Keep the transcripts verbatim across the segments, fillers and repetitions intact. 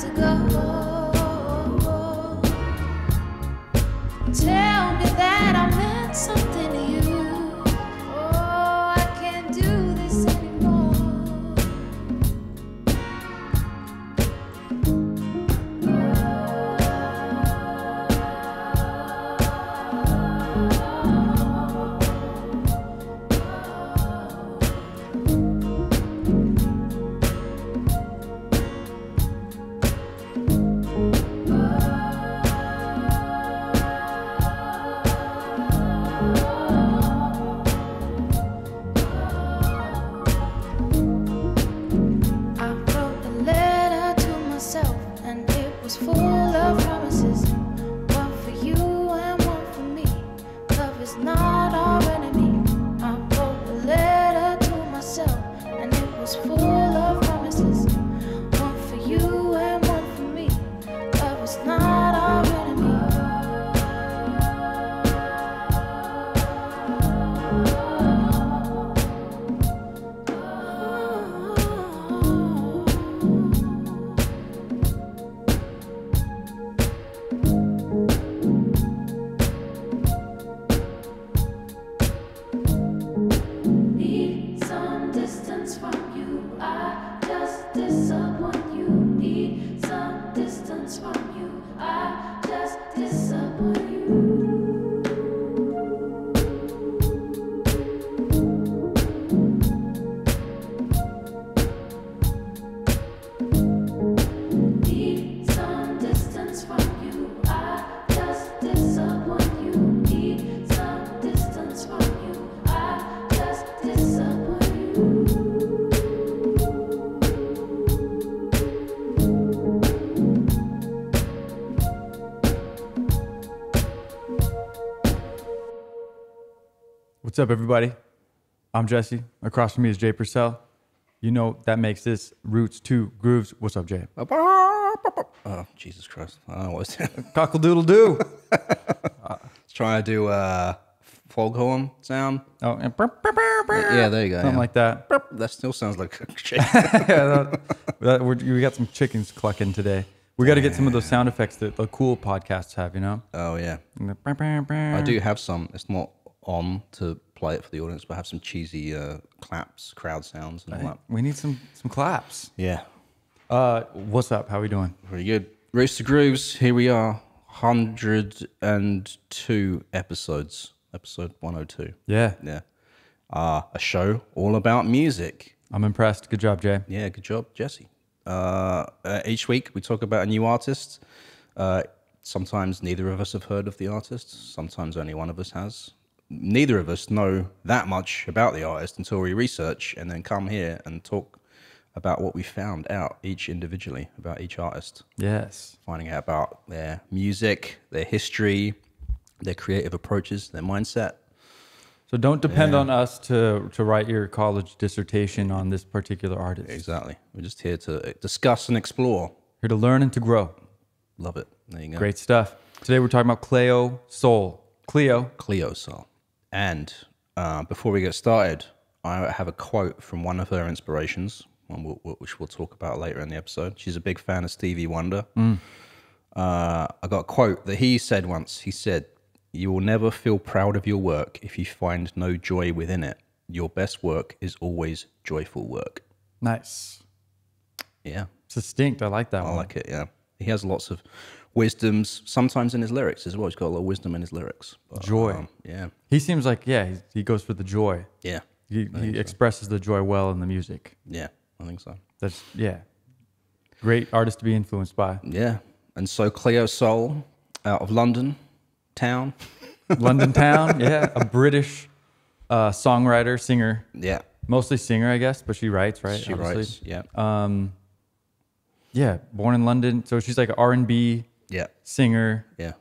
to go. Tell me that I meant something to you. Oh, I can't do this anymore. What's up, everybody? I'm Jesse. Across from me is Jay Purcell. You know that makes this Roots two Grooves. What's up, Jay? Oh, Jesus Christ. I don't know what it's Cockle-doodle-doo. uh, trying to do a foghorn sound. Oh, and yeah, there you go. Something yeah. like that. That still sounds like a chicken. yeah, that, that, we're, we got some chickens clucking today. We got to get some of those sound effects that the cool podcasts have, you know? Oh, yeah. I do have some. It's not on to play it for the audience, but I have some cheesy uh, claps, crowd sounds, and all that. We need some some claps. Yeah. Uh, what's up? How we doing? Pretty good. Roots to Grooves. Here we are, one hundred two episodes. Episode one oh two. Yeah. Yeah. Uh, a show all about music. I'm impressed. Good job, Jay. Yeah, good job, Jesse. Uh, uh, each week we talk about a new artist. Uh, sometimes neither of us have heard of the artist. Sometimes only one of us has. Neither of us know that much about the artist until we research and then come here and talk about what we found out each individually about each artist. Yes. Finding out about their music, their history, their creative approaches, their mindset. So don't depend yeah. on us to, to write your college dissertation on this particular artist. Exactly. We're just here to discuss and explore. Here to learn and to grow. Love it. There you go. Great stuff. Today we're talking about Cleo Sol. Cleo. Cleo Sol. And uh, before we get started, I have a quote from one of her inspirations, which we'll talk about later in the episode. She's a big fan of Stevie Wonder. Mm. Uh, I got a quote that he said once. He said, "You will never feel proud of your work if you find no joy within it. Your best work is always joyful work." Nice. Yeah. Succinct. I like that I one. like it, yeah. He has lots of wisdoms, sometimes in his lyrics as well. He's got a lot of wisdom in his lyrics. But, joy. Um, yeah. He seems like, yeah, he, he goes for the joy. Yeah. He, he so. expresses the joy well in the music. Yeah, I think so. That's, yeah. Great artist to be influenced by. Yeah. And so Cleo Sol, out of London town. London town, yeah. A British uh, songwriter, singer. Yeah. Mostly singer, I guess, but she writes, right? She Obviously. writes, yeah. Um, yeah, born in London. So she's like an R and B yeah. singer. Yeah.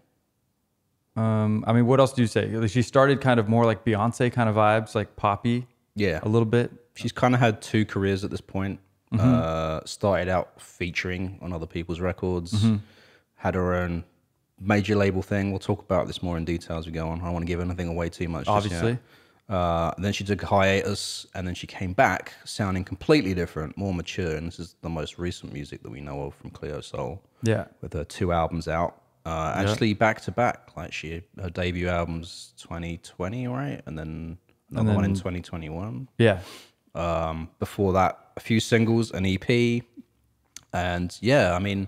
Um, I mean, what else do you say? She started kind of more like Beyonce kind of vibes, like poppy. Yeah. A little bit. She's kind of had two careers at this point. Mm-hmm. Uh, started out featuring on other people's records. Mm-hmm. Had her own major label thing. We'll talk about this more in detail as we go on. I don't want to give anything away too much. Obviously. Uh, then she took a hiatus, and then she came back sounding completely different, more mature. And this is the most recent music that we know of from Cleo Sol. Yeah. With her two albums out, uh, actually yeah. back to back. Like she, her debut album's twenty twenty, right, and then another and then, one in twenty twenty-one. Yeah. Um, before that, a few singles, an E P, and yeah, I mean,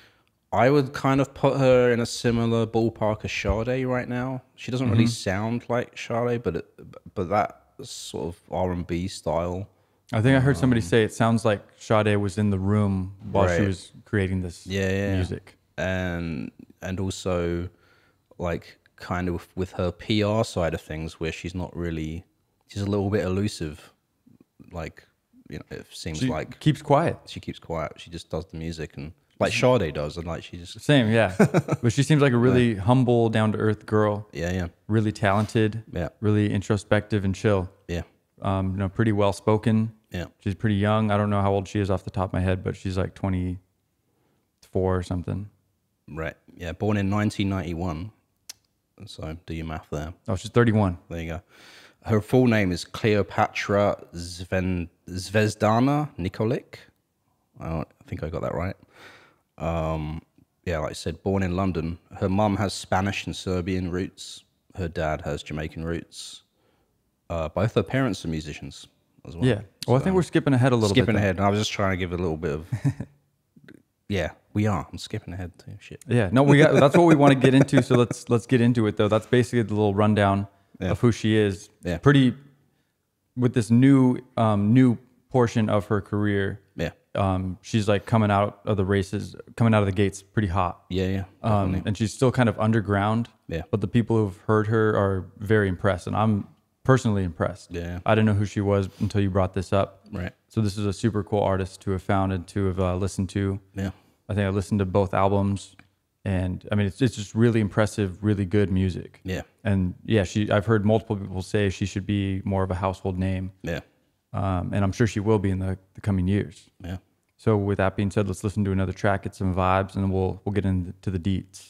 I would kind of put her in a similar ballpark as Sade right now. She doesn't really Mm-hmm. sound like Sade, but it, but that sort of R and B style. I think I heard somebody say it sounds like Sade was in the room while she Right. was creating this Yeah, yeah. music. And and also like kind of with her P R side of things, where she's not really, she's a little bit elusive. Like, you know, it seems She like keeps quiet. she keeps quiet. She just does the music, and like Sade does, and like she just Same, yeah. But she seems like a really humble, down to earth girl. yeah, yeah, Really talented. Yeah. Really introspective and chill. yeah, Um, you know, pretty well spoken. yeah. She's pretty young. I don't know how old she is off the top of my head, but she's like twenty-four or something. Right. Yeah. Born in nineteen ninety-one. So do your math there. Oh, she's thirty-one. There you go. Her full name is Cleopatra Zven, Zvezdana Nikolic. I, don't, I think I got that right. Um, yeah, like I said, born in London. Her mum has Spanish and Serbian roots. Her dad has Jamaican roots. Uh, both her parents are musicians as well. Yeah. Well, I think we're skipping ahead a little bit. Skipping though. ahead. I was just trying to give a little bit of... yeah, we are. I'm skipping ahead too. Shit. Yeah. No, we got, that's what we want to get into. So let's let's get into it though. That's basically the little rundown Yeah. of who she is. Yeah. Pretty with this new um, new portion of her career. Yeah. Um, she's like coming out of the races, coming out of the gates pretty hot. Yeah, yeah. Um, definitely. and she's still kind of underground. Yeah. But the people who've heard her are very impressed, and I'm personally impressed. Yeah. I didn't know who she was until you brought this up. Right. So this is a super cool artist to have found and to have uh, listened to. Yeah. I think I listened to both albums, and I mean it's it's just really impressive, really good music. Yeah. And yeah, she I've heard multiple people say she should be more of a household name, Yeah. um, and I'm sure she will be in the, the coming years. Yeah. So with that being said, let's listen to another track, get some vibes, and then we'll we'll get into the deets.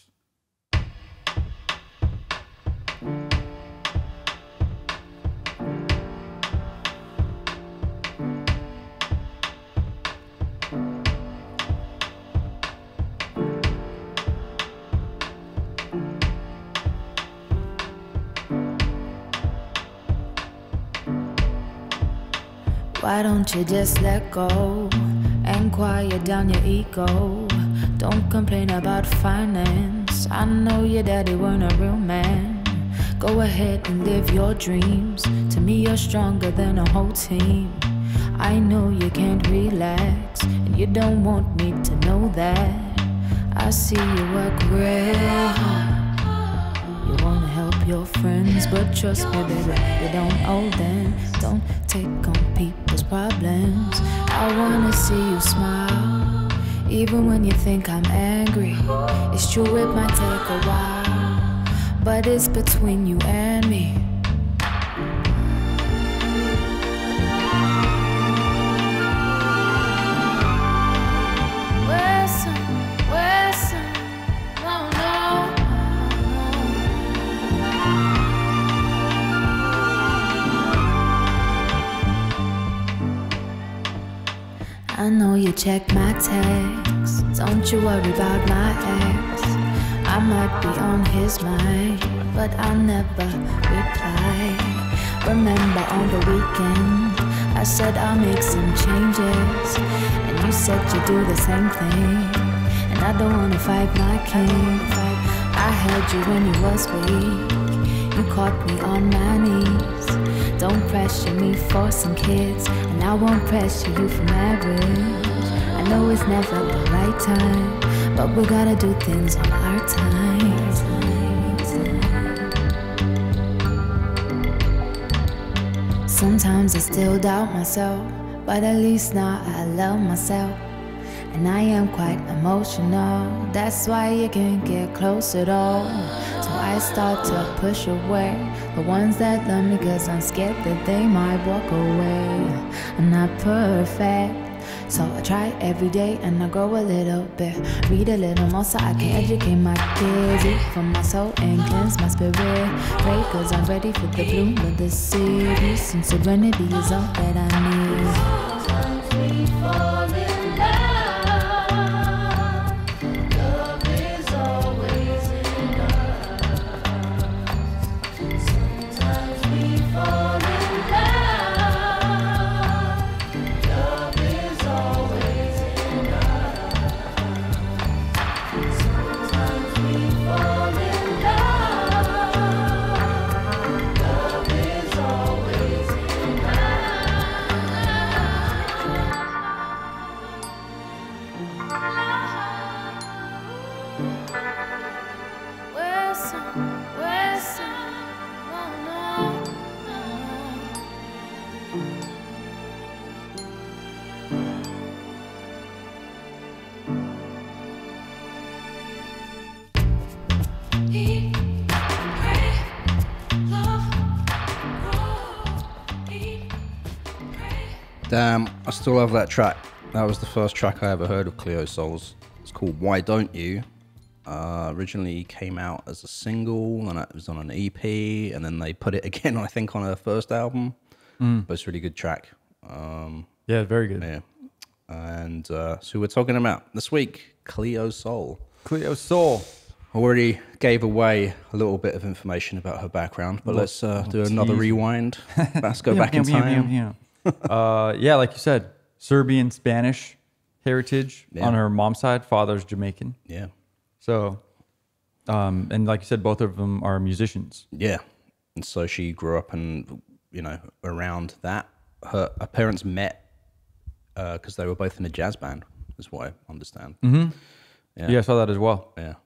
Why don't you just let go and quiet down your ego? Don't complain about finance. I know your daddy weren't a real man. Go ahead and live your dreams. To me, you're stronger than a whole team. I know you can't relax, and you don't want me to know that. I see you work real hard. You wanna help your friends, but trust me, baby, you don't owe them. Don't take on people's problems. I wanna see you smile, even when you think I'm angry. It's true, it might take a while, but it's between you and me. Listen, listen, no, no. I know you check my texts. Don't you worry about my ex. I might be on his mind, but I'll never reply. Remember on the weekend, I said I'll make some changes, and you said you'd do the same thing. And I don't wanna fight my king. I held you when you was weak. You caught me on my knees. Don't pressure me for some kids, and I won't pressure you for marriage. I know it's never the right time, but we gotta do things on our time. Sometimes I still doubt myself, but at least now I love myself. And I am quite emotional, that's why you can't get close at all. So I start to push away the ones that love me, cause I'm scared that they might walk away. I'm not perfect, So I try every day and I grow a little bit. Read a little more so I can educate my kids. Eat from my soul and cleanse my spirit. Pray cause I'm ready for the bloom of the city. Peace and serenity is all that I need. Sometimes we fall in love. Love is always in us. Sometimes we fall in love. Love is always in us. Sometimes we fall in love. Love is always in Wilson, Wilson, no, no, no. Eat, pray, love, grow. Eat, pray. Damn, I still love that track. That was the first track I ever heard of Cleo Sol's. It's called Why Don't You? Uh, originally came out as a single, and it was on an E P, and then they put it again, I think, on her first album. Mm. But it's a really good track. Um, Yeah, very good. yeah. And uh, so we're talking about this week, Cleo Sol. Cleo Sol. Already gave away a little bit of information about her background, but let's uh, do another tease. rewind. Let's go back in time. uh, yeah, like you said, Serbian, Spanish heritage Yeah. on her mom's side. Father's Jamaican. Yeah. So, um, and like you said, both of them are musicians. Yeah. And so she grew up and, you know, around that. Her, her parents met because uh, they were both in a jazz band, is what I understand. Mm-hmm. Yeah. Yeah, I saw that as well. Yeah.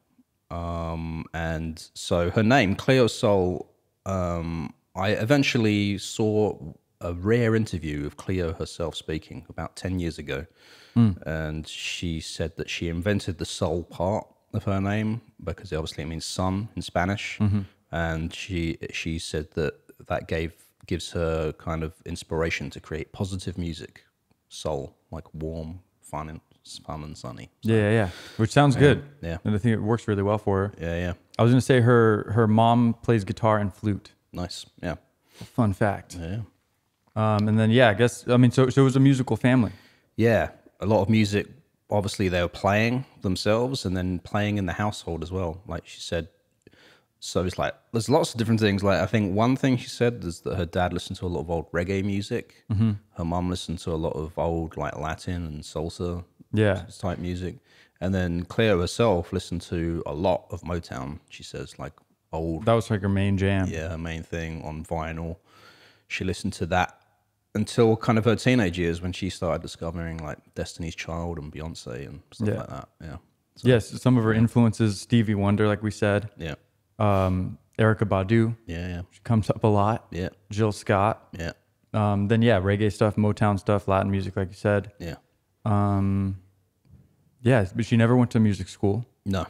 Um, and so her name, Cleo Sol, um, I eventually saw a rare interview of Cleo herself speaking about ten years ago. Mm. And she said that she invented the soul part of her name because obviously it means sun in Spanish. Mm-hmm. And she she said that that gave gives her kind of inspiration to create positive music, soul, like warm, fun, and fun and sunny. So, Yeah, yeah, yeah. Which sounds yeah, good. Yeah. And I think it works really well for her. Yeah, yeah. I was going to say her her mom plays guitar and flute. Nice. Yeah. Fun fact. Yeah. Um, and then, yeah, I guess, I mean, so, so it was a musical family. Yeah. A lot of music, obviously they were playing themselves and then playing in the household as well. Like she said, so it's like, there's lots of different things. Like I think one thing she said is that her dad listened to a lot of old reggae music. Mm-hmm. Her mum listened to a lot of old like Latin and salsa Yeah. type music. And then Cleo herself listened to a lot of Motown, she says, like old. That was like her main jam. Yeah, her main thing on vinyl. She listened to that until kind of her teenage years when she started discovering like Destiny's Child and Beyonce and stuff Yeah. like that. Yeah. So, Yes, some of her influences, Stevie Wonder, like we said. Yeah. Um, Erykah Badu. Yeah. Yeah. She comes up a lot. Yeah. Jill Scott. Yeah. Um, then, yeah, reggae stuff, Motown stuff, Latin music, like you said. Yeah. Um, yeah, but she never went to music school. No.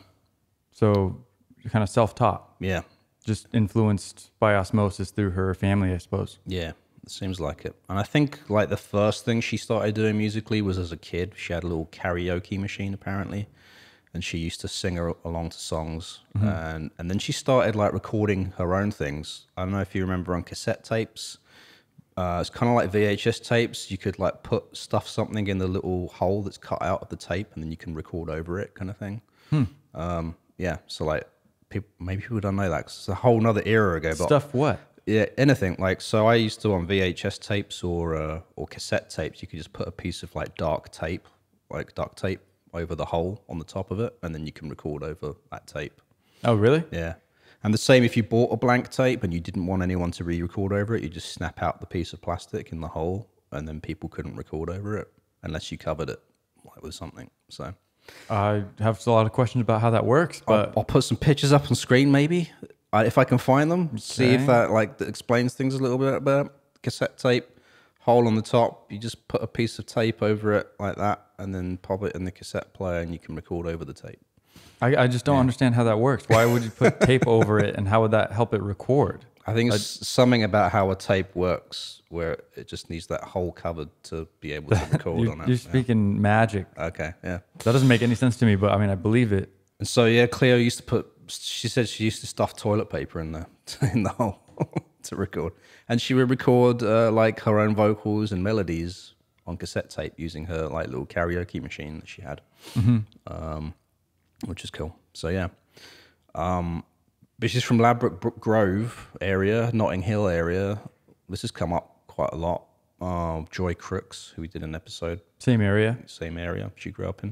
So kind of self-taught. Yeah. Just influenced by osmosis through her family, I suppose. Yeah. It seems like it. And I think like the first thing she started doing musically was as a kid. She had a little karaoke machine apparently. And she used to sing her along to songs. Mm-hmm. And and then she started like recording her own things. I don't know if you remember on cassette tapes. Uh, it's kind of like V H S tapes. You could like put stuff something in the little hole that's cut out of the tape, and then you can record over it, kind of thing. Hmm. Um, yeah. So like, people maybe people don't know that 'cause it's a whole nother era ago. But Stuff what? yeah, anything like. So I used to on V H S tapes or uh, or cassette tapes. You could just put a piece of like dark tape, like duct tape, over the hole on the top of it, and then you can record over that tape. Oh, really? Yeah. And the same if you bought a blank tape and you didn't want anyone to re-record over it, you just snap out the piece of plastic in the hole, and then people couldn't record over it unless you covered it like with something. So I have a lot of questions about how that works, but I'll, I'll put some pictures up on screen maybe I, if I can find them. See if Okay. that like that explains things a little bit better. Cassette tape, hole on the top. You just put a piece of tape over it like that, and then pop it in the cassette player, and you can record over the tape. I, I just don't understand how that works. Why would you put tape over it, and how would that help it record? I think it's something about how a tape works where it just needs that hole covered to be able to record you're, on it. You're speaking yeah. magic. Okay, yeah. That doesn't make any sense to me, but I mean, I believe it. And so, yeah, Cleo used to put, she said she used to stuff toilet paper in the, in the hole to record. And she would record uh, like her own vocals and melodies on cassette tape using her like little karaoke machine that she had, mm-hmm. um, which is cool. So, yeah. Um, But she's from Ladbroke Grove area, Notting Hill area. This has come up quite a lot. Uh, Joy Crooks, who we did an episode. Same area. Same area she grew up in.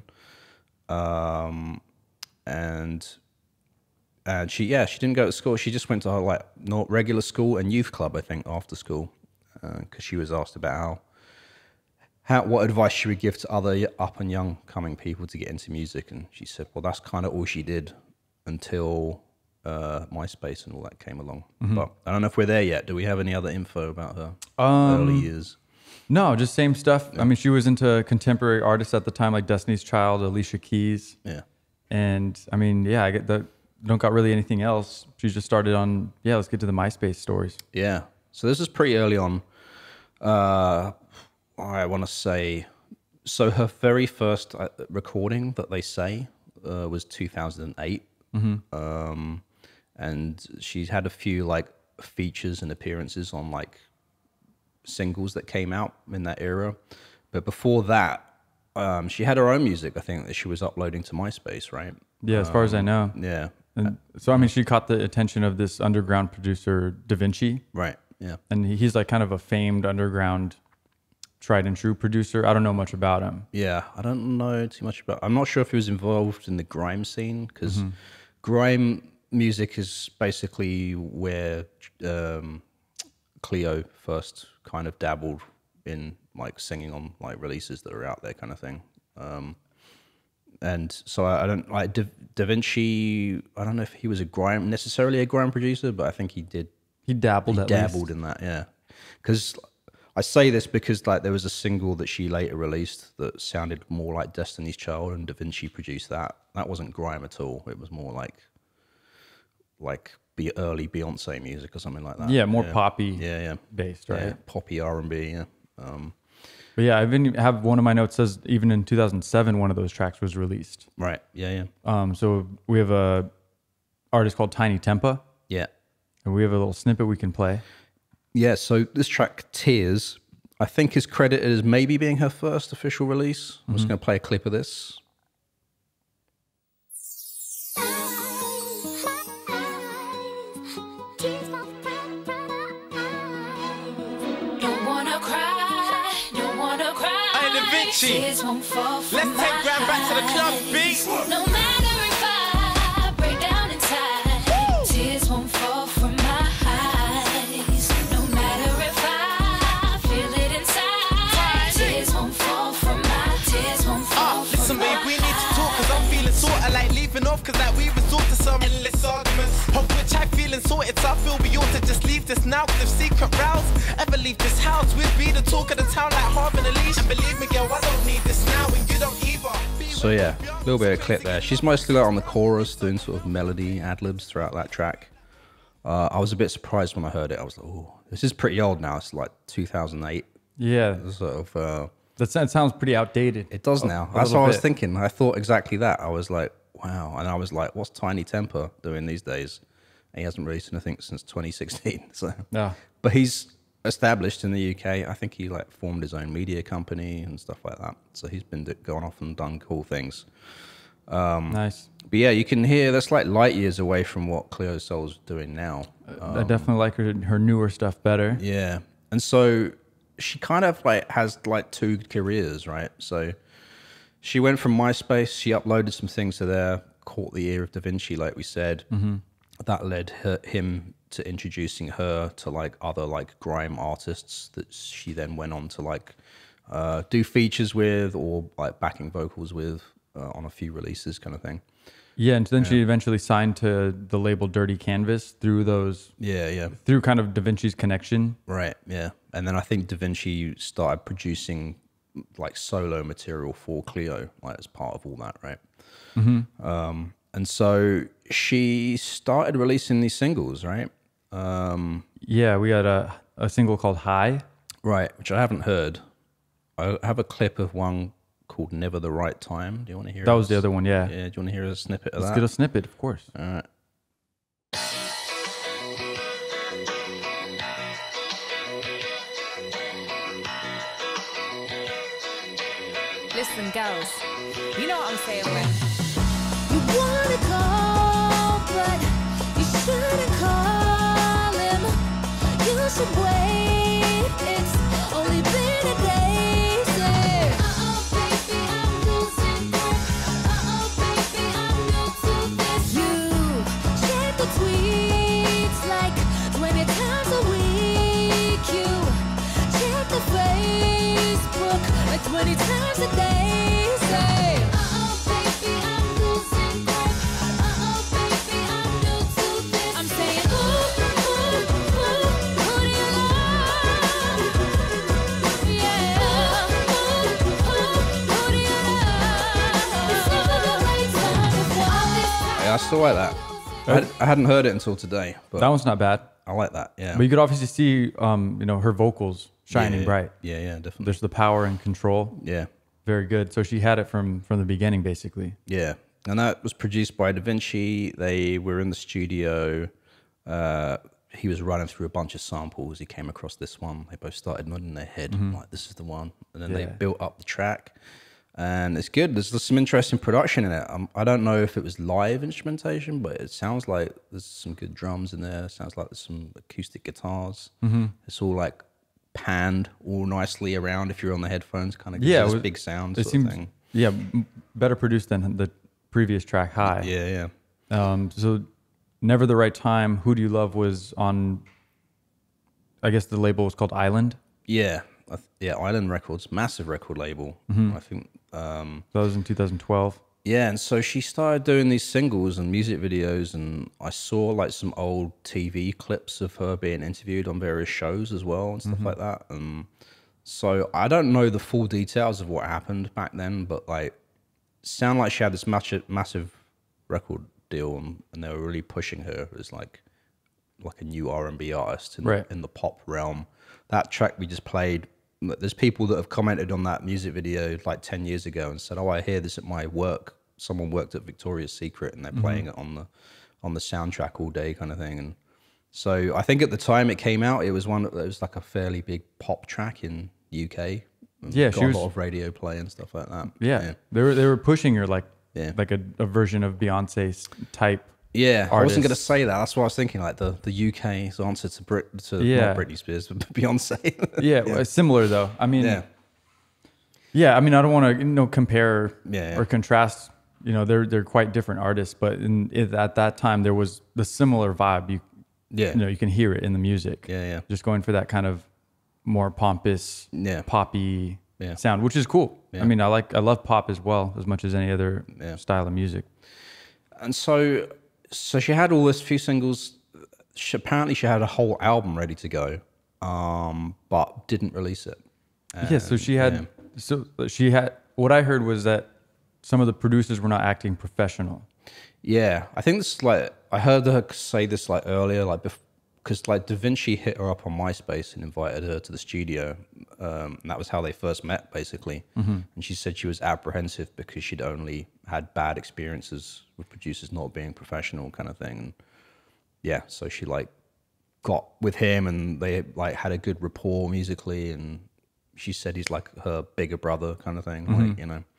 Um, and and she, yeah, she didn't go to school. She just went to her like not regular school and youth club, I think, after school. Because uh, she was asked about how, how, what advice she would give to other up and young coming people to get into music. And she said, well, that's kind of all she did until... Uh, MySpace and all that came along. Mm-hmm. But I don't know if we're there yet. Do we have any other info about her um, early years? No, just same stuff. Yeah. I mean, she was into contemporary artists at the time, like Destiny's Child, Alicia Keys. Yeah. And I mean, yeah, I get that. Don't got really anything else. She just started on, yeah, let's get to the MySpace stories. Yeah. So this is pretty early on. Uh, I want to say, so her very first uh, recording that they say uh, was two thousand eight. Mm-hmm. Um, and she's had a few like features and appearances on like singles that came out in that era, but before that um she had her own music, I think, that she was uploading to MySpace, right? Yeah, as far um, as I know. Yeah. And so I mean, she caught the attention of this underground producer Da Vinci, right? Yeah. And he's like kind of a famed underground tried and true producer. I don't know much about him. Yeah, I don't know too much about, I'm not sure if he was involved in the grime scene, because mm-hmm. grime music is basically where um, Cleo first kind of dabbled in, like singing on like releases that are out there, kind of thing. Um, and so I, I don't like Da, Da Vinci. I don't know if he was a grime necessarily a grime producer, but I think he did. He dabbled. He at dabbled least. in that, yeah. Because I say this because like there was a single that she later released that sounded more like Destiny's Child, and Da Vinci produced that. That wasn't grime at all. It was more like. like be early Beyonce music or something like that. Yeah, more yeah. poppy yeah, yeah. based, right? Yeah, poppy R and B, yeah. Um, but yeah, I even have one of my notes says even in two thousand seven, one of those tracks was released. Right, yeah, yeah. Um, so we have a artist called Tinie Tempah. Yeah. And we have a little snippet we can play. Yeah, so this track, Tears, I think is credited as maybe being her first official release. I'm mm-hmm. just going to play a clip of this. Tears won't fall from Let's take Grand back to the club, beat. No matter if I break down inside, Woo! Tears won't fall from my eyes. No matter if I feel it inside, tears won't fall from my, tears won't fall uh, from listen, my babe, we need to talk, cause I'm feeling sorta like leaving off, cause like we resort to some endless arguments, of which I feeling sorted, so I feel we ought to just leave this now, cause if secret rows ever leave this house, we'd be the talk of the town like Harvey and Elise. And believe me, girl, I don't need this now, and you don't either. So yeah, a little bit of clip there. She's mostly like on the chorus, doing sort of melody ad-libs throughout that track. Uh, I was a bit surprised when I heard it. I was like, oh, this is pretty old now. It's like two thousand eight. Yeah. Sort of. Uh, that sounds pretty outdated. It does now. That's what I was thinking. I thought exactly that. I was like, wow. And I was like, what's Tinie Tempah doing these days? And he hasn't released anything since twenty sixteen. So, yeah. But he's established in the U K. I think he like formed his own media company and stuff like that. So he's been gone off and done cool things. Um, nice. But yeah, you can hear that's like light years away from what Cleo Sol's doing now. Um, I definitely like her her newer stuff better. Yeah, and so she kind of like has like two careers, right? So she went from MySpace, she uploaded some things to there, caught the ear of Da Vinci, like we said. Mm-hmm. That led her, him to introducing her to like other like grime artists that she then went on to like uh, do features with or like backing vocals with uh, on a few releases, kind of thing. Yeah, and then yeah. she eventually signed to the label Dirty Canvas through those. Yeah, yeah. Through kind of Da Vinci's connection. Right. Yeah, and then I think Da Vinci started producing like solo material for Cleo, like as part of all that, right? Mm-hmm. Um, and so she started releasing these singles, right? Um, yeah, we had a, a single called High. Right, which I haven't heard. I have a clip of one called Never the Right Time. Do you want to hear That it? was the other one, yeah. Yeah, do you want to hear a snippet of Let's that? get a snippet, of course. All right. Listen, girls, you know what I'm saying when you wanna call, but you shouldn't call him. You should wait. It's only been a day. Say, uh-oh, baby, I'm losing grip. Uh-oh, baby, I'm new to this. You check the tweets like twenty times a week. You check the Facebook like twenty times a day. Say, uh-oh, baby, I'm losing grip. Uh-oh, baby, I'm new to this. I'm saying, ooh, ooh, ooh, who do you love? Yeah. Ooh, ooh, who do you love? It's never the right time before all this time. Yeah, I still like that. I, had, I hadn't heard it until today, but That one's not bad. I like that. Yeah. But you could obviously see, um, you know, her vocals shining yeah, bright. Yeah, yeah, definitely. There's the power and control. Yeah. Very good. So she had it from from the beginning, basically. Yeah, and that was produced by Da Vinci. They were in the studio. Uh, he was running through a bunch of samples. He came across this one. They both started nodding their head, Mm-hmm. like, this is the one. And then Yeah. they built up the track. And it's good. There's, there's some interesting production in it. Um, I don't know if it was live instrumentation, but it sounds like there's some good drums in there. It sounds like there's some acoustic guitars. Mm-hmm. It's all like panned all nicely around if you're on the headphones, kind of gives Yeah, you it this was- big sound It sort seems, of thing. yeah, m- better produced than the previous track, High. Yeah, yeah. Um, so Never the Right Time, Who Do You Love was on, I guess the label was called Island. Yeah, I th- yeah, Island Records, massive record label. Mm-hmm. I think. Um, That was in two thousand twelve. yeah, and so she started doing these singles and music videos, and I saw like some old T V clips of her being interviewed on various shows as well and stuff Mm-hmm. like that. And so I don't know the full details of what happened back then, but like, it sounded like she had this massive, massive record deal, and, and they were really pushing her as like, like a new R and B artist in, Right. the, in the pop realm. That track we just played. There's people that have commented on that music video like ten years ago and said, "Oh, I hear this at my work. Someone worked at Victoria's Secret and they're Mm-hmm. playing it on the on the soundtrack all day," kind of thing. And so I think at the time it came out, it was one that was like a fairly big pop track in U K. And Yeah, got she a was- lot of radio play and stuff like that. Yeah. yeah, They were they were pushing her like Yeah. like a, a version of Beyonce's type. Yeah, I wasn't going to artists. say that. That's what I was thinking. Like the, the U K's answer to Brit to Yeah. not Britney Spears, but Beyonce. Yeah, well, similar though. I mean, yeah, yeah. I mean, I don't want to you know compare Yeah, yeah. or contrast. You know, they're they're quite different artists, but in, in at that time there was the similar vibe. You yeah, you know you can hear it in the music. Yeah, yeah. Just going for that kind of more pompous, Yeah. poppy Yeah. sound, which is cool. Yeah. I mean, I like I love pop as well as much as any other Yeah. style of music. And so, so she had all this few singles. She, apparently, she had a whole album ready to go, um, but didn't release it. yeah, so she had yeah. so she had what I heard was that some of the producers were not acting professional. Yeah, I think this is like I heard her say this like earlier, like because like Da Vinci hit her up on MySpace and invited her to the studio, um, and that was how they first met, basically. Mm-hmm. And she said she was apprehensive because she'd only had bad experiences with producers not being professional, kind of thing. And yeah, so she like got with him, and they like had a good rapport musically, and she said he's like her bigger brother, kind of thing, Mm-hmm. like you know.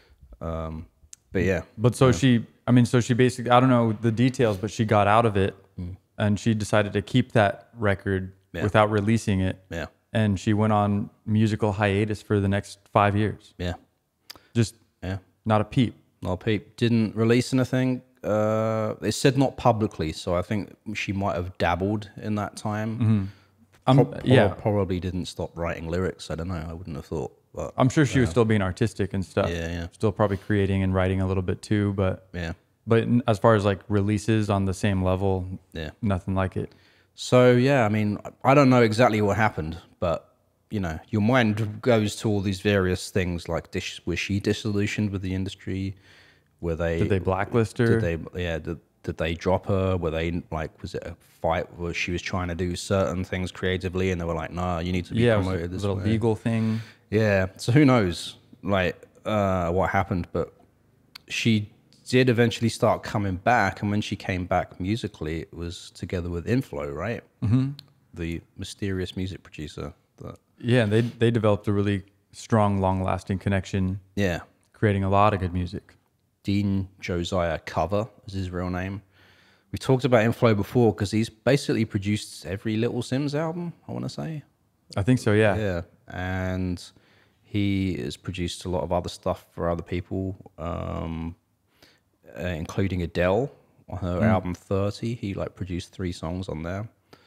Um, but yeah, But so she, I mean, so she basically, I don't know the details, but she got out of it and she decided to keep that record Yeah. without releasing it. yeah, And she went on musical hiatus for the next five years. yeah, Just yeah. not a peep. No, Pete didn't release anything. Uh, they said not publicly, so I think she might have dabbled in that time. Um, Pro- pro- yeah, probably didn't stop writing lyrics. I don't know. I wouldn't have thought. But I'm sure she was still being artistic and stuff. Yeah, yeah. Still probably creating and writing a little bit too. But yeah, but n- as far as like releases on the same level, yeah. nothing like it. So yeah, I mean, I don't know exactly what happened, but you know, your mind goes to all these various things. Like, dis- was she disillusioned with the industry? Were they? Did they blacklist her? Did they? Yeah. Did, did they drop her? Were they like, was it a fight where she was trying to do certain things creatively and they were like, nah, you need to be yeah, promoted it was this a little way? legal thing. Yeah. So who knows, like, uh, what happened? But she did eventually start coming back. And when she came back musically, it was together with Inflow, right? Mm-hmm. The mysterious music producer. That, yeah, they they developed a really strong, long-lasting connection. Yeah. Creating a lot of good music. Dean Josiah Cover is his real name. We talked about Inflow before because he's basically produced every Little Sims album, I want to say. I think so, yeah. Yeah. And he has produced a lot of other stuff for other people, um, uh, including Adele on her mm. album thirty. He like produced three songs on there.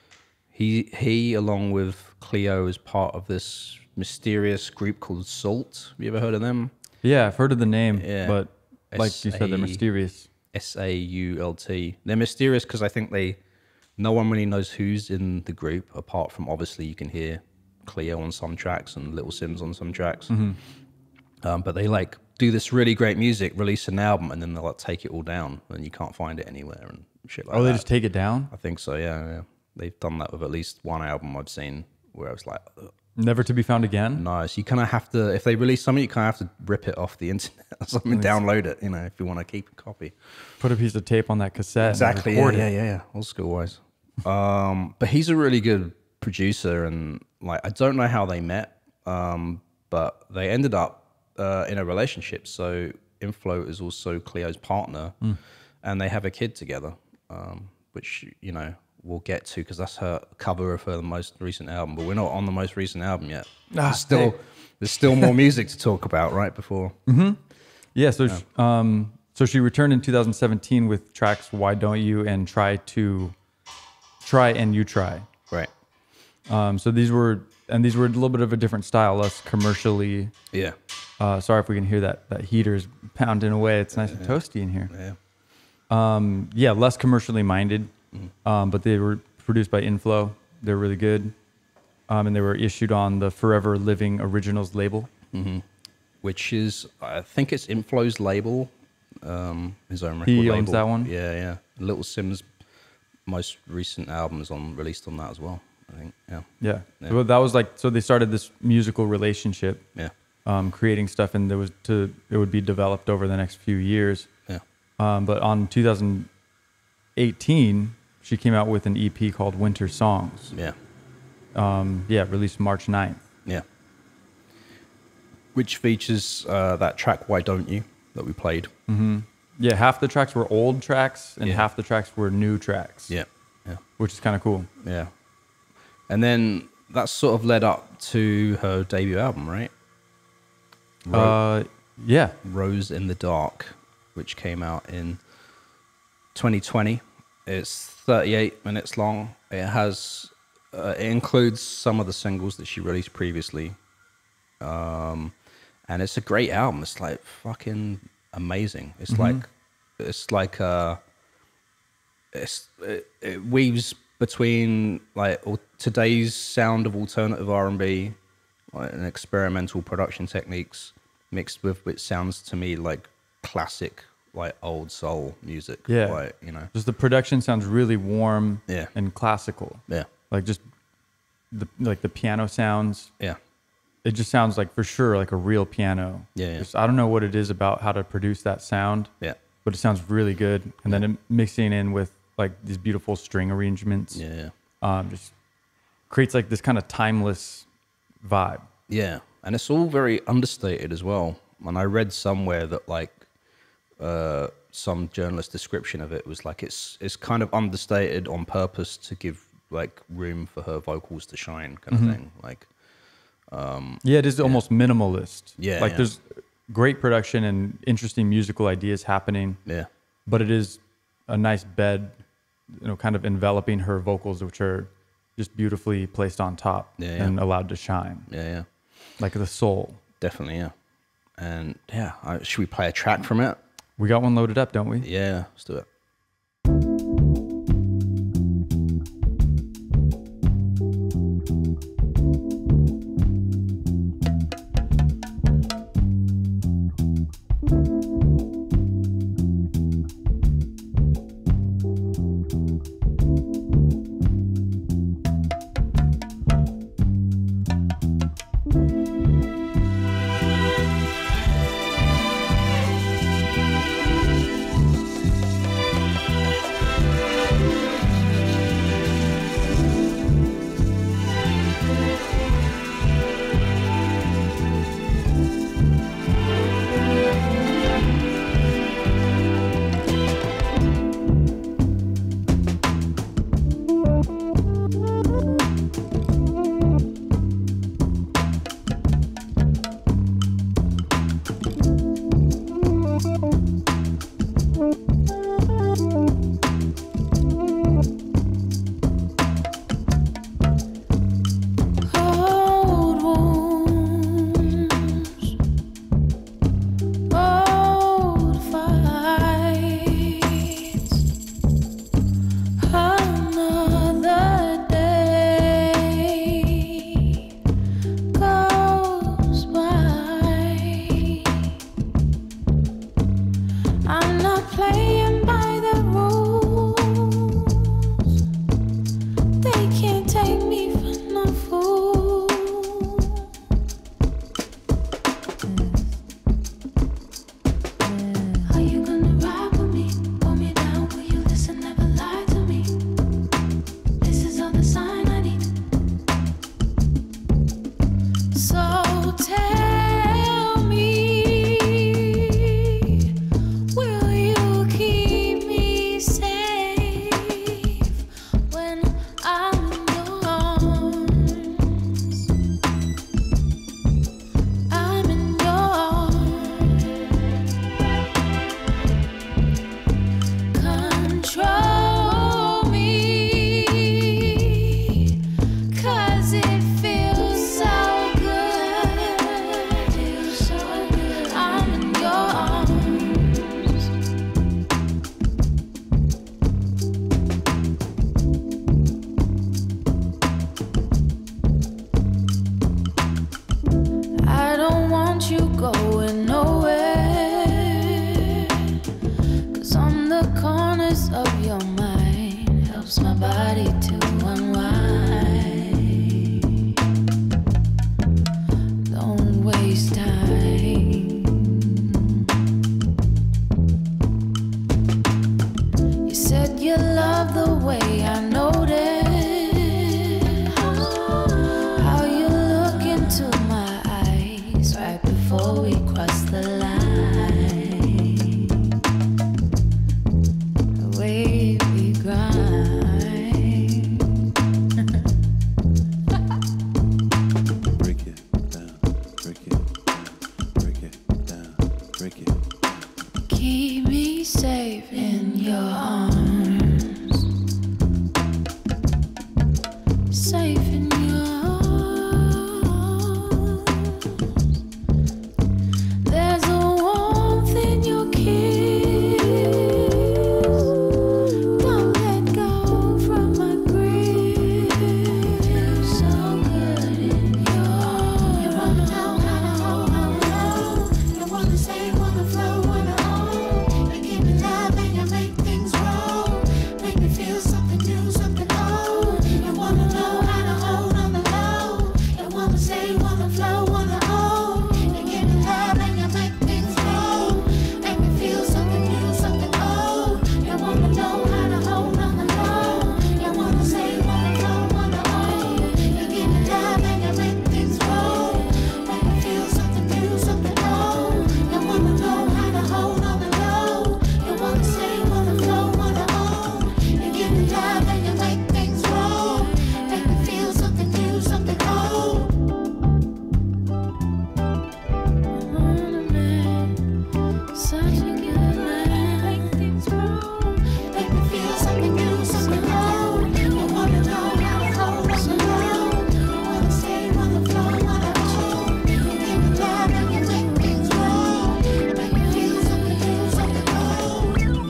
He, he, along with Cleo, is part of this mysterious group called Salt. Have you ever heard of them? Yeah, I've heard of the name, yeah. but like you said, they're mysterious. S A U L T. They're mysterious because I think they, no one really knows who's in the group, apart from obviously you can hear Cleo on some tracks and Little Sims on some tracks. Mm-hmm. Um, but they like do this really great music, release an album, and then they'll like take it all down and you can't find it anywhere and shit like that. Oh, they just take it down? I think so, yeah, yeah. They've done that with at least one album I've seen where I was like, ugh. Never to be found again? No, so you kind of have to, if they release something, you kind of have to rip it off the internet or something, download it, you know, if you want to keep a copy. Put a piece of tape on that cassette. Exactly, and record yeah, it. yeah, yeah, yeah, old school wise. um, but he's a really good producer, and like, I don't know how they met, um, but they ended up uh, in a relationship. So Inflow is also Cleo's partner, mm. and they have a kid together, um, which, you know, we'll get to because that's her cover of her most recent album. But we're not on the most recent album yet. Ah, there's still, hey. there's still more music to talk about right before. Mm-hmm. Yeah. So, yeah. She, um, so she returned in two thousand seventeen with tracks "Why Don't You" and "Try to Try and You Try." Right. Um, so these were and these were a little bit of a different style, less commercially. Yeah. Uh, sorry if we can hear that that heater's pounding away. It's nice yeah. and toasty in here. Yeah. Um, yeah, less commercially minded. Um, but they were produced by Inflow. They're really good. Um, and they were issued on the Forever Living Originals label. Mm-hmm. Which is, I think it's Inflow's label, um, his own record he label. He owns that one? Yeah, yeah. Little Sims' most recent album is on, released on that as well, I think. Yeah. Yeah. yeah. Well, that was like, so they started this musical relationship. Yeah. Um, creating stuff, and there was to, it would be developed over the next few years. Yeah. Um, but on two thousand eighteen, she came out with an E P called Winter Songs. Yeah. Um, yeah, released March ninth. Yeah. Which features uh, that track, Why Don't You, that we played. Mm-hmm. Yeah, half the tracks were old tracks and yeah. half the tracks were new tracks. Yeah. Yeah. Which is kind of cool. Yeah. And then that sort of led up to her debut album, right? Ro- uh, yeah. Rose in the Dark, which came out in twenty twenty. It's thirty-eight minutes long. It has, uh, it includes some of the singles that she released previously. Um, and it's a great album. It's like fucking amazing. It's mm-hmm. like, it's like, uh, it's, it, it weaves between like today's sound of alternative R and B like, and experimental production techniques mixed with what sounds to me like classic, like old soul music. Yeah. Like, you know, just the production sounds really warm yeah. and classical. Yeah. Like just the, like the piano sounds. Yeah. It just sounds like for sure, like a real piano. Yeah. yeah. Just, I don't know what it is about how to produce that sound. Yeah. But it sounds really good. And yeah. then it, mixing in with like these beautiful string arrangements. Yeah. yeah. Um, just creates like this kind of timeless vibe. Yeah. And it's all very understated as well. And I read somewhere that like, uh, some journalist description of it was like it's it's kind of understated on purpose to give like room for her vocals to shine, kind mm-hmm. of thing. Like, um, yeah, it is yeah. almost minimalist. Yeah, like yeah. there's great production and interesting musical ideas happening. Yeah, but it is a nice bed, you know, kind of enveloping her vocals, which are just beautifully placed on top yeah, yeah. and allowed to shine. Yeah, yeah, like the soul. Definitely, yeah. And yeah, I, should we play a track from it? We got one loaded up, don't we? Yeah, let's do it. noise of your mind helps my body to unwind. Don't waste time. You said you love the way I noticed how you look into my eyes right before we cross the line. The way we grind. Break it down, break it down, break it down, break it. Keep me safe in your arms. Safe in your arms. There's a warmth in your kiss. Don't let go from my grip. Feels so good in your arms. You wanna know how to hold on low. You wanna stay, wanna flow, wanna own. You give me love and you make things roll. Make me feel something new, something old. You wanna know how to hold on the low. You wanna stay, wanna flow, wanna own. You give me love and you make things roll. Make me feel something new, something old. You wanna know how to hold on the low. You wanna stay, wanna flow, wanna own. You give me love and you make things roll. Make me feel something new, something old. You wanna know how to hold on the low. You wanna stay, wanna flow, wanna own. You give me love and you make things roll. Make me feel something new, something old. Such a good man. Make things roll. Make me feel something new, something old. You wanna know how to hold on the low. You wanna stay, wanna flow, wanna own. You give me love and you make things roll. Make me feel something new, something old.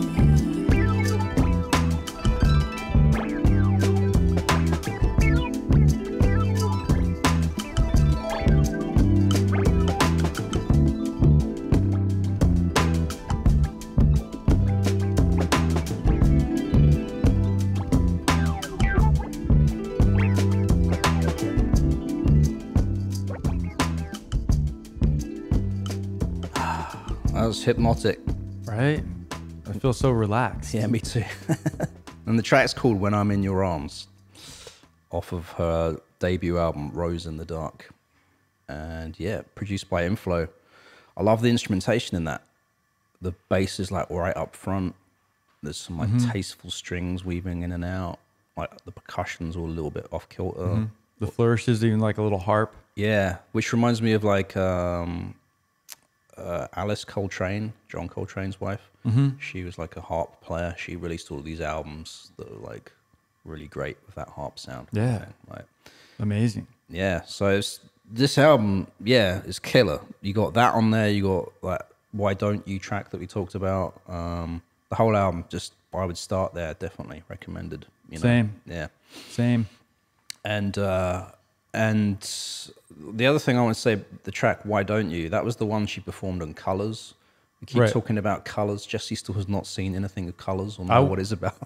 That was hypnotic. Right? I feel so relaxed. Yeah, me too. And the track's called When I'm in Your Arms, off of her debut album, Rose in the Dark. And yeah, produced by Inflow. I love the instrumentation in that. The bass is like right up front. There's some like Mm-hmm. tasteful strings weaving in and out. Like the percussion's all a little bit off kilter. Mm-hmm. The flourish is even like a little harp. Yeah, which reminds me of like um, uh, Alice Coltrane, John Coltrane's wife. Mm-hmm. She was like a harp player. She released all these albums that were like really great with that harp sound. Yeah. Like, Amazing. yeah. So it's, this album, yeah, is killer. You got that on there. You got like Why Don't You track that we talked about. Um, the whole album, just I would start there. Definitely recommended. You know? Same. Yeah. Same. And uh, and the other thing I want to say, the track "Why Don't You," that was the one she performed on Colors. We keep Right. talking about Colors. Jesse still has not seen anything of Colors or know I- what it's about.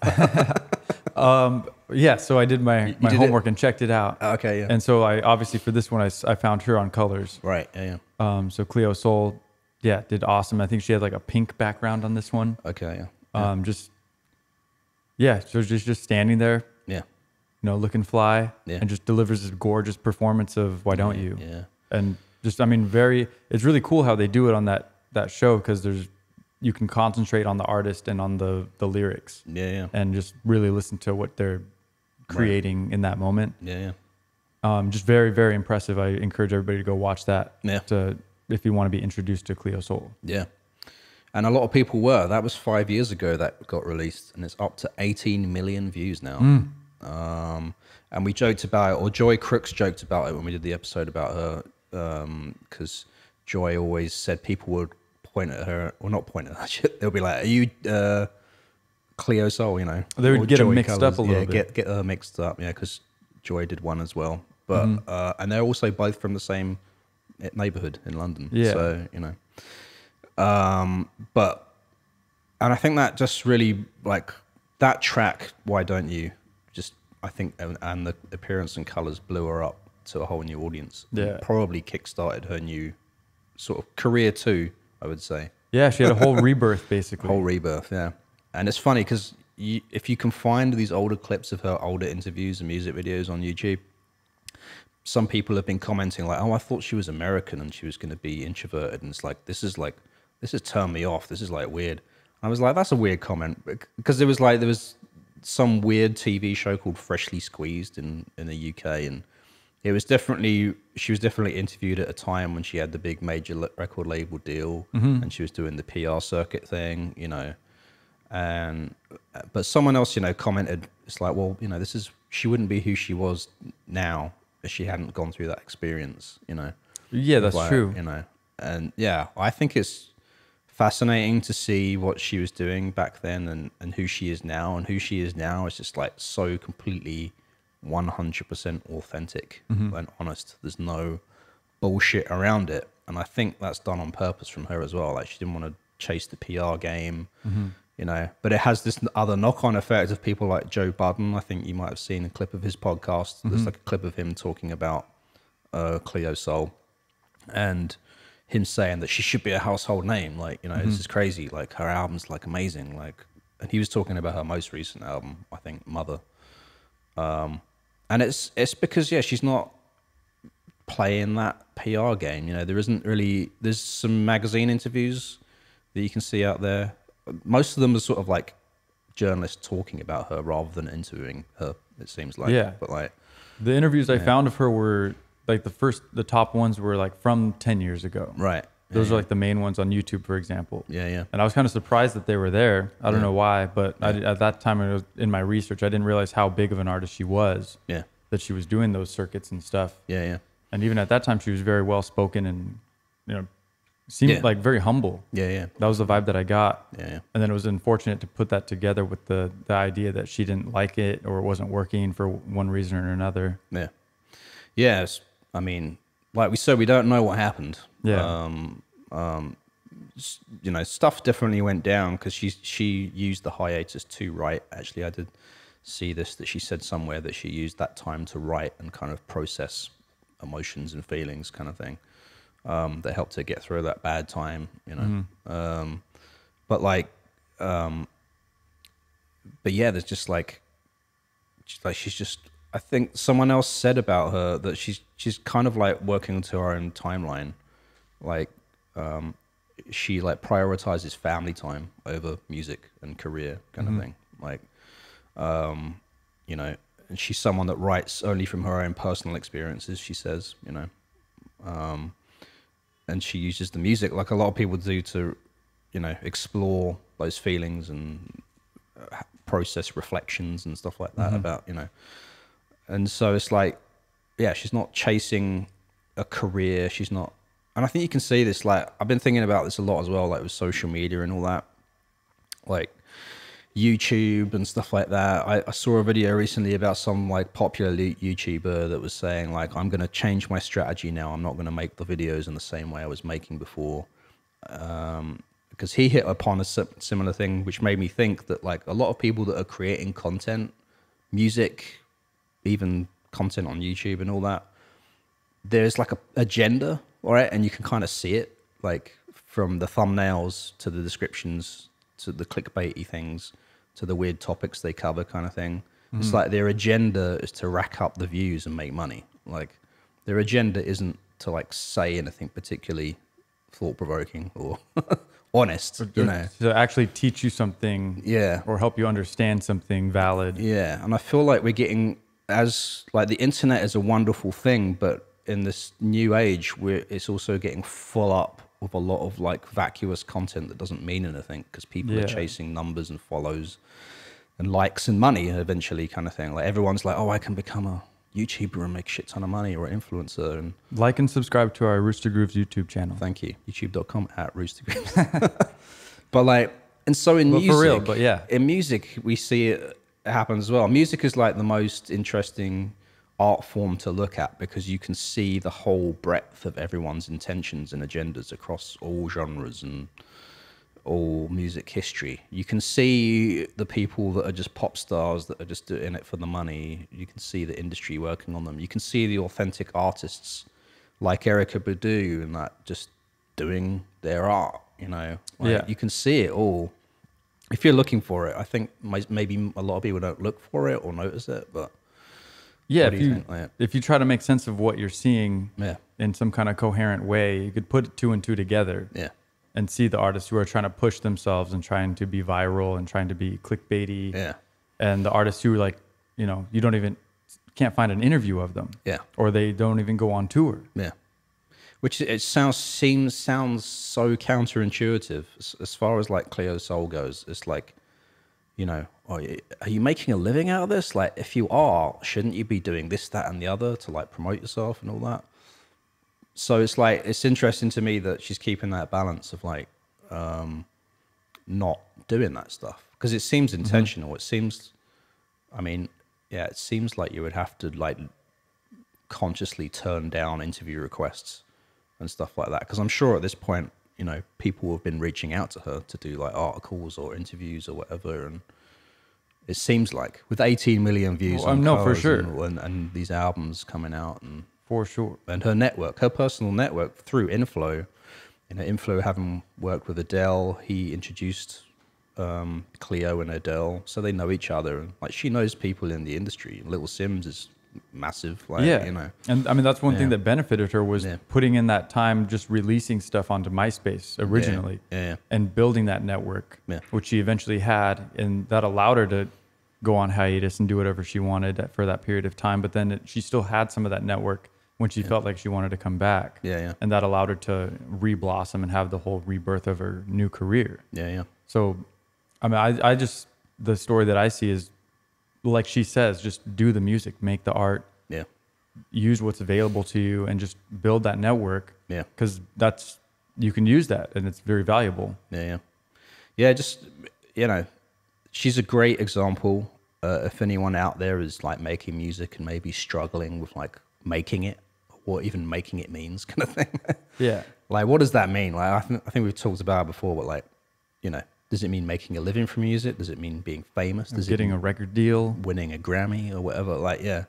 Um, yeah, so I did my, you my did homework and checked it out. Okay, yeah. And so I obviously for this one I, s- I found her on Colors. Right, yeah, yeah. Um, so Cleo Sol, yeah, did awesome. I think she had like a pink background on this one. Okay, yeah. Um, just yeah, so she's just standing there, Yeah, you know, looking fly, Yeah. and just delivers this gorgeous performance of Why Don't You? yeah. And just I mean, very. It's really cool how they do it on that that show because there's you can concentrate on the artist and on the the lyrics. Yeah, yeah. And just really listen to what they're creating in that moment. Yeah, yeah. Um, just very, very impressive. I encourage everybody to go watch that. Yeah. To, if you want to be introduced to Cleo Sol. Yeah. And a lot of people were. That was five years ago that got released, and it's up to eighteen million views now. Um, and we joked about it, or Joy Crooks joked about it when we did the episode about her, because um, Joy always said people would point at her, or not point at her, they'll be like, are you uh, Cleo Sol, you know? They would Or get them Joy mixed Colours. up a little yeah, bit. Get, get her mixed up, yeah, because Joy did one as well. But uh, and they're also both from the same neighborhood in London. Yeah. So, you know. Um, but, and I think that just really like that track, Why Don't You, just I think, and, and the appearance and colors blew her up to a whole new audience. Yeah. And probably kickstarted her new sort of career too, I would say. Yeah, she had a whole rebirth, basically. Whole rebirth, yeah. And it's funny because you, if you can find these older clips of her older interviews and music videos on YouTube, some people have been commenting like, oh, I thought she was American and she was going to be introverted. And it's like, this is like, this has turned me off. This is like weird. I was like, that's a weird comment. Because there was like, there was some weird T V show called Freshly Squeezed in, in the U K. And it was definitely, she was definitely interviewed at a time when she had the big major record label deal, mm-hmm. and she was doing the P R circuit thing, you know. And, but someone else, you know, commented, it's like, well, you know, this is, she wouldn't be who she was now if she hadn't gone through that experience, you know. Yeah, that's like, true. You know, and yeah, I think it's fascinating to see what she was doing back then and, and who she is now. And who she is now is just like so completely one hundred percent authentic mm-hmm. and honest. There's no bullshit around it. And I think that's done on purpose from her as well. Like she didn't want to chase the P R game, mm-hmm. you know, but it has this other knock-on effect of people like Joe Budden. I think you might have seen a clip of his podcast. Mm-hmm. There's like a clip of him talking about uh, Cleo Sol and him saying that she should be a household name. Like, you know, mm-hmm. this is crazy. Like her album's like amazing. Like, and he was talking about her most recent album, I think Mother. Um, and it's, it's because, yeah, she's not playing that P R game. You know, there isn't really, there's some magazine interviews that you can see out there. Most of them are sort of like journalists talking about her rather than interviewing her, it seems like. Yeah. But like the interviews I yeah. found of her were like the first, the top ones were like from ten years ago. Right. Those yeah, are like the main ones on YouTube, for example. Yeah, yeah. And I was kind of surprised that they were there. I don't yeah. know why, but yeah. I, at that time it was in my research, I didn't realize how big of an artist she was. Yeah. That she was doing those circuits and stuff. Yeah, yeah. And even at that time, she was very well spoken and, you know, seemed yeah. like very humble. Yeah, yeah. That was the vibe that I got. Yeah, yeah. And then it was unfortunate to put that together with the the idea that she didn't like it or it wasn't working for one reason or another. Yeah. Yes. I mean, like we said, we don't know what happened. Yeah. Um, um, you know, stuff definitely went down because she she used the hiatus to write. Actually, I did see this, that she said somewhere that she used that time to write and kind of process emotions and feelings, kind of thing. Um, that helped her get through that bad time, you know. Mm-hmm. Um, but like, um, but yeah, there's just like, like she's just. I think someone else said about her that she's she's kind of like working to her own timeline, like um, she like prioritizes family time over music and career, kind mm-hmm. of thing. Like, um, you know, and she's someone that writes only from her own personal experiences. She says, you know. Um, and she uses the music like a lot of people do to, you know, explore those feelings and uh, process reflections and stuff like that mm-hmm. about, you know. And so it's like, yeah, she's not chasing a career. She's not, and I think you can see this, like, I've been thinking about this a lot as well, like with social media and all that, like YouTube and stuff like that. I, I saw a video recently about some like popular YouTuber that was saying like, I'm going to change my strategy now. I'm not going to make the videos in the same way I was making before. Um, because he hit upon a similar thing, which made me think that like a lot of people that are creating content, music, even content on YouTube and all that, there's like a agenda, all right? And you can kind of see it like from the thumbnails to the descriptions to the clickbaity things, to the weird topics they cover kind of thing. Mm. It's like their agenda is to rack up the views and make money. Like their agenda isn't to like say anything particularly thought-provoking or honest, or, you know. To actually teach you something, yeah, or help you understand something valid. Yeah, and I feel like we're getting, as like the internet is a wonderful thing, but in this new age, we're, it's also getting full up with a lot of like vacuous content that doesn't mean anything because people yeah. are chasing numbers and follows and likes and money eventually, kind of thing. Like everyone's like, oh, I can become a YouTuber and make a shit ton of money, or an influencer. And like and subscribe to our Rooster Grooves YouTube channel. Thank you. YouTube dot com at Rooster Grooves. But like, and so in well, music, for real, but yeah, in music we see it happen as well. Music is like the most interesting art form to look at because you can see the whole breadth of everyone's intentions and agendas across all genres and all music history. You can see the people that are just pop stars that are just doing it for the money. You can see the industry working on them. You can see the authentic artists like Erykah Badu and that just doing their art, you know. Like, yeah. You can see it all. If you're looking for it, I think maybe a lot of people don't look for it or notice it, but yeah, what if do you you, think? Like, if you try to make sense of what you're seeing yeah. in some kind of coherent way, you could put two and two together. Yeah. And see the artists who are trying to push themselves and trying to be viral and trying to be clickbaity. Yeah. And the artists who are like, you know, you don't even, can't find an interview of them. Yeah. Or they don't even go on tour. Yeah. Which it sounds, seems, sounds so counterintuitive as, as far as like Cleo Sol goes. It's like, you know, are you, are you making a living out of this? Like, if you are, shouldn't you be doing this, that, and the other to like promote yourself and all that? So it's like, it's interesting to me that she's keeping that balance of like, um, not doing that stuff. Because it seems intentional. Mm-hmm. It seems, I mean, yeah, it seems like you would have to like consciously turn down interview requests and stuff like that. Because I'm sure at this point, you know, people have been reaching out to her to do like articles or interviews or whatever. And it seems like with eighteen million views well, on no, for Cars sure. and, and, and these albums coming out and for sure. And her network, her personal network through Inflow, you know, Inflow having worked with Adele, he introduced um, Cleo and Adele, so they know each other. And like, she knows people in the industry. Little Sims is massive, like, yeah. you know. And I mean, that's one yeah. thing that benefited her was yeah. putting in that time, just releasing stuff onto MySpace originally, yeah. Yeah. and building that network, yeah. which she eventually had, and that allowed her to go on hiatus and do whatever she wanted for that period of time. But then it, she still had some of that network when she yeah. felt like she wanted to come back. Yeah, yeah. And that allowed her to re-blossom and have the whole rebirth of her new career. Yeah, yeah. So, I mean, I, I just, the story that I see is, like she says, just do the music, make the art, yeah. use what's available to you, and just build that network. Yeah. Because that's, you can use that, and it's very valuable. Yeah, yeah. Yeah, just, you know, she's a great example. Uh, if anyone out there is like making music and maybe struggling with like making it, what even making it means, kind of thing. Yeah. Like, what does that mean? Like, I think I think we've talked about it before, but like, you know, does it mean making a living from music? Does it mean being famous? Does getting it mean a record deal, winning a Grammy or whatever? Like, yeah.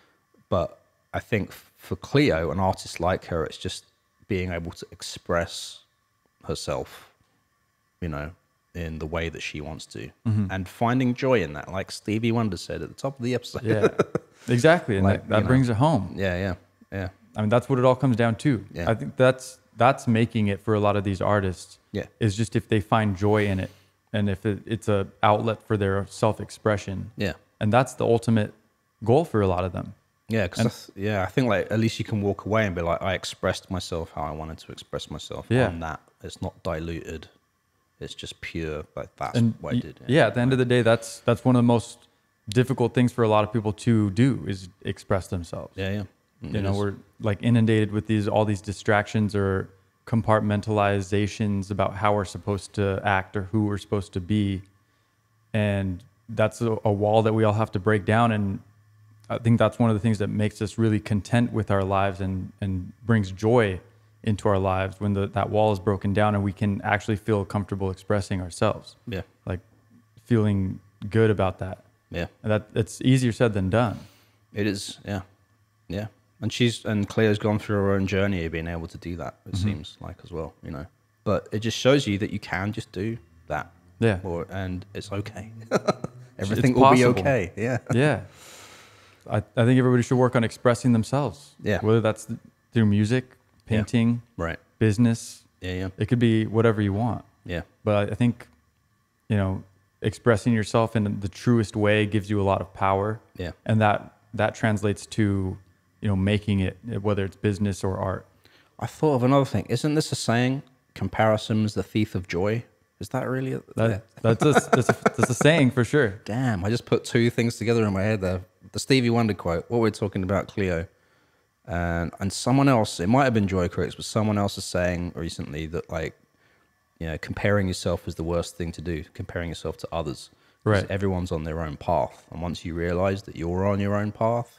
But I think for Cleo, an artist like her, it's just being able to express herself, you know, in the way that she wants to, mm-hmm. and finding joy in that, like Stevie Wonder said at the top of the episode. Yeah, exactly, and like, that, that brings know, it home. Yeah, yeah, yeah. I mean, that's what it all comes down to. Yeah. I think that's that's making it for a lot of these artists. Yeah, is just if they find joy in it, and if it, it's a outlet for their self-expression. Yeah, and that's the ultimate goal for a lot of them. Yeah, because yeah, I think like at least you can walk away and be like, I expressed myself how I wanted to express myself. Yeah. On that, it's not diluted. It's just pure. Like that's and what I did. Yeah. yeah, at the end of the day, that's that's one of the most difficult things for a lot of people to do is express themselves. Yeah, yeah. You know, we're like inundated with these all these distractions or compartmentalizations about how we're supposed to act or who we're supposed to be, and that's a, a wall that we all have to break down. And I think that's one of the things that makes us really content with our lives and and brings joy into our lives when the, that wall is broken down and we can actually feel comfortable expressing ourselves. Yeah, like feeling good about that. Yeah, and that it's easier said than done. It is. Yeah, yeah. And she's and Cleo's gone through her own journey of being able to do that. It mm-hmm. seems like as well, you know. But it just shows you that you can just do that. Yeah. Or and it's okay. Everything it's will possible. be okay. Yeah. Yeah. I, I think everybody should work on expressing themselves. Yeah. Whether that's through music, painting, yeah. right, business. Yeah, yeah. It could be whatever you want. Yeah. But I think, you know, expressing yourself in the truest way gives you a lot of power. Yeah. And that that translates to, you know, making it, whether it's business or art. I thought of another thing. Isn't this a saying? Comparison is the thief of joy. Is that really? A, that, that's, a, that's, a, that's a saying for sure. Damn, I just put two things together in my head there. The Stevie Wonder quote, what we're talking about, Cleo. And and someone else, it might have been Joy Critics, but someone else is saying recently that, like, you know, comparing yourself is the worst thing to do, comparing yourself to others. Right. Everyone's on their own path. And once you realize that you're on your own path,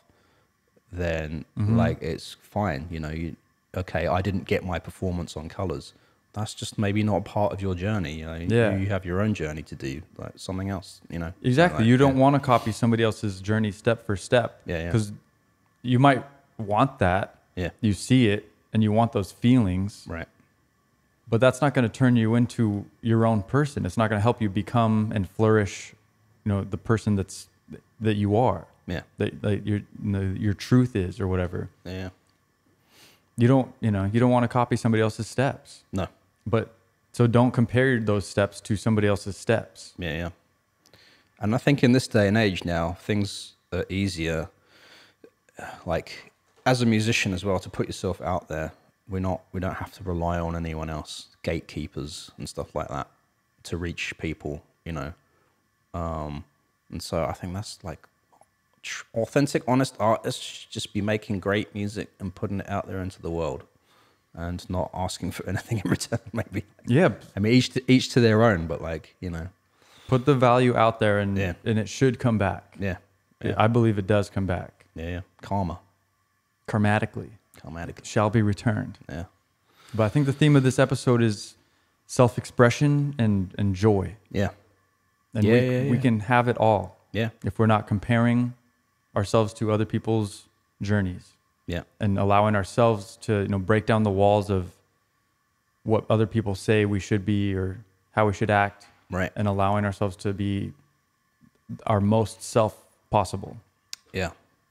then, mm-hmm. like, it's fine. You know, you okay, I didn't get my performance on Colors, that's just maybe not a part of your journey. You know, Yeah. you have your own journey to do, like something else. You know, Exactly. like, you don't yeah. want to copy somebody else's journey step for step. Yeah, yeah. Because you might want that. Yeah. You see it and you want those feelings. Right. But that's not going to turn you into your own person. It's not going to help you become and flourish, you know, the person that's that you are. Yeah. That, that your you know, your truth is or whatever. Yeah. You don't, you know, you don't want to copy somebody else's steps. No. But so don't compare those steps to somebody else's steps. Yeah, yeah. And I think in this day and age now, things are easier. Like as a musician as well, to put yourself out there. We're not, we don't have to rely on anyone else, gatekeepers and stuff like that, to reach people, you know. Um, and so I think that's like tr- authentic, honest artists should just be making great music and putting it out there into the world, and not asking for anything in return. Maybe. Yeah. I mean, each to, each to their own, but like, you know. Put the value out there, and Yeah. and it should come back. Yeah. Yeah. I believe it does come back. Yeah. Yeah. Karma. Karmatically. Karmatic. Shall be returned. Yeah. But I think the theme of this episode is self-expression and, and joy. Yeah. And Yeah, we, yeah, we yeah. can have it all Yeah. if we're not comparing ourselves to other people's journeys Yeah. and allowing ourselves to, you know, break down the walls of what other people say we should be or how we should act. Right. And allowing ourselves to be our most self possible. Yeah.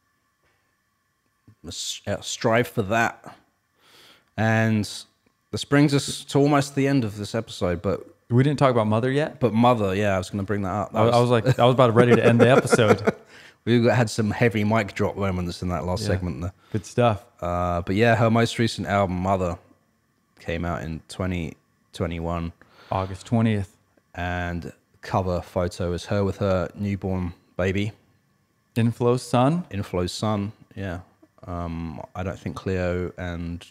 Let's uh, strive for that. And this brings us to almost the end of this episode, but We didn't talk about Mother yet. but Mother, yeah, I was going to bring that up. That I, I was like, I was about ready to end the episode. we had some heavy mic drop moments in that last Yeah. segment there. Good stuff. Uh, but yeah, her most recent album, Mother, came out in twenty twenty-one, August twentieth. and cover photo is her with her newborn baby, Inflow Sun. Inflow's son. Yeah. Um, I don't think Cleo and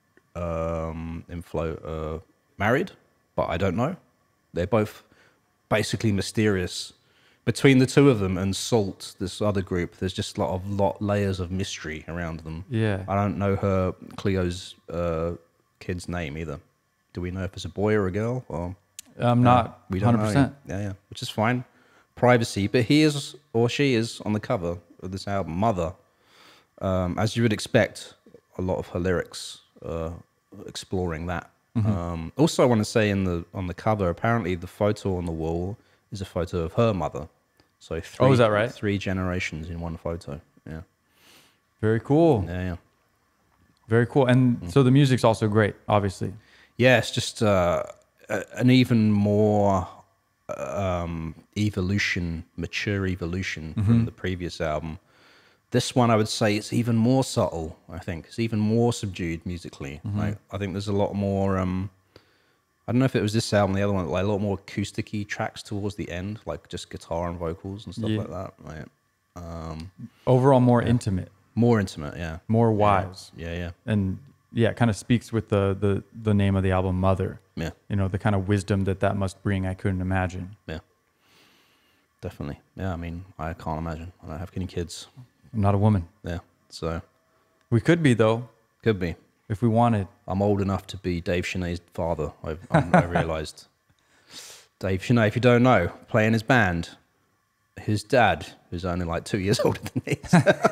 um, Inflow are married, but I don't know. They're both basically mysterious. Between the two of them and Salt, this other group, there's just a lot of lot layers of mystery around them. Yeah. I don't know her Cleo's uh, kid's name either. Do we know if it's a boy or a girl? Or I'm not we don't one hundred percent. know. Yeah, yeah, which is fine. Privacy, but he is or she is on the cover of this album, Mother. Um, as you would expect, a lot of her lyrics uh, exploring that. Mm-hmm. Um, also, I want to say in the on the cover, apparently the photo on the wall is a photo of her mother. So three, Oh, is that right? Three generations in one photo. Yeah, Very cool. yeah, yeah. Very cool. And Mm. so the music's also great, obviously. Yeah, it's just uh, a- an even more um, evolution, mature evolution Mm-hmm. from the previous album. This one, I would say, it's even more subtle. I think it's even more subdued musically. Mm-hmm. Like, I think there's a lot more. Um, I don't know if it was this album, the other one, like a lot more acoustic-y tracks towards the end, like just guitar and vocals and stuff Yeah. like that. Like, um, Overall, more intimate, more intimate, yeah, more wise. yeah, yeah, And yeah, it kind of speaks with the, the, the name of the album, Mother. yeah, You know, the kind of wisdom that that must bring, I couldn't imagine. yeah. Definitely, yeah. I mean, I can't imagine. I don't have any kids. I'm not a woman. Yeah, so We could be, though, could be. if we wanted. I'm old enough to be Dave Cheney's father, I've, I'm, I realised. Dave Cheney, if you don't know, playing his band, his dad, who's only like two years older than me.